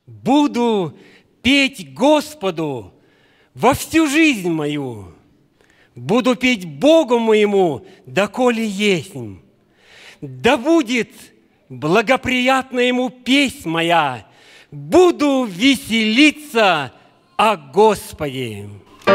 Буду петь Господу во всю жизнь мою. Буду петь Богу моему, доколе есмь. Да будет благоприятна ему песнь моя. Буду веселиться о Господе.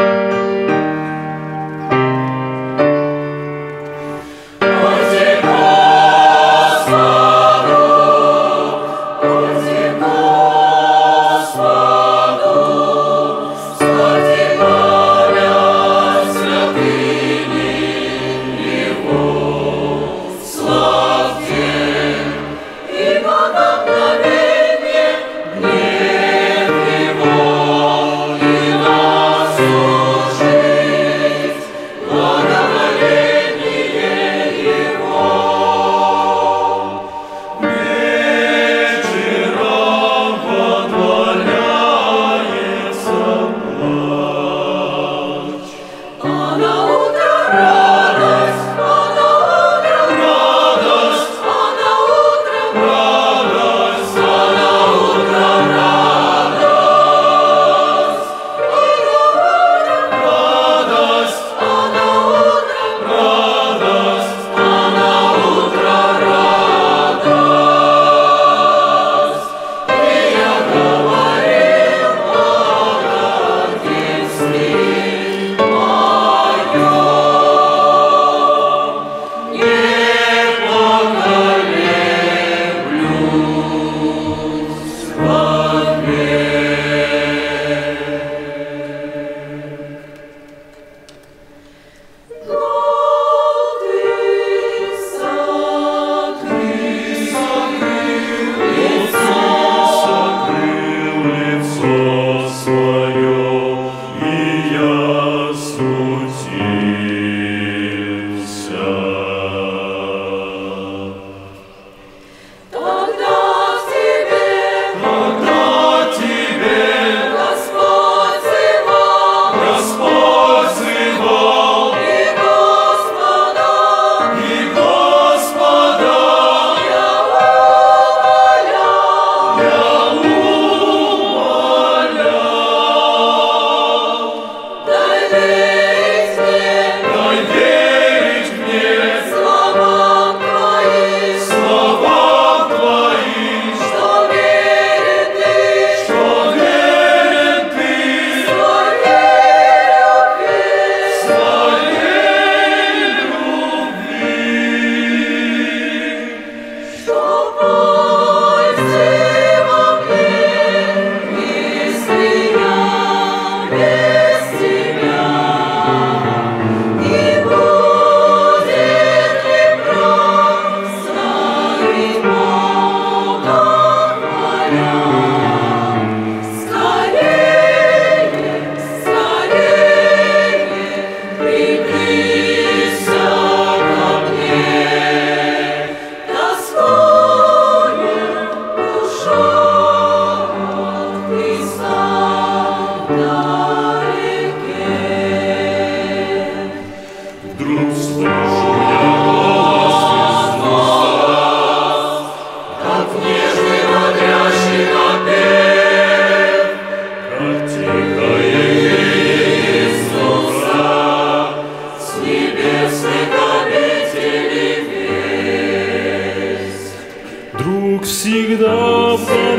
Всегда в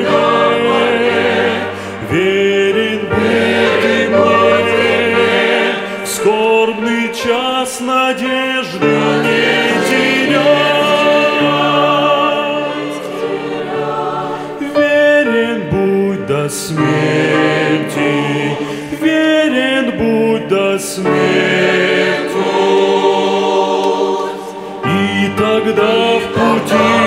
борьбе верен будь ты мне, в скорбный час надежду не терять. Верен будь до смерти, верен будь до смерти, и тогда в пути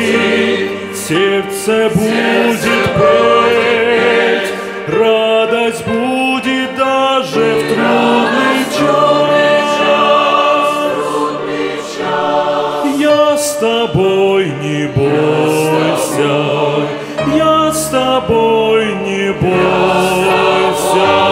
сердце будет петь, радость будет даже в трудный час. Я с тобой, не бойся, я с тобой, не бойся.